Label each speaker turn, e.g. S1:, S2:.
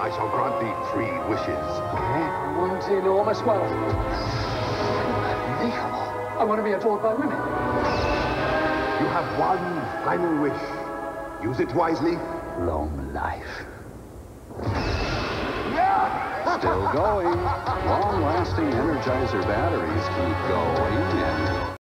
S1: I shall grant thee 3 wishes.
S2: Okay. I want enormous wealth. Unbelievable. I want to be adored by women.
S1: You have one final wish. Use it wisely.
S2: Long life.
S3: Still going. Long-lasting Energizer batteries keep going, and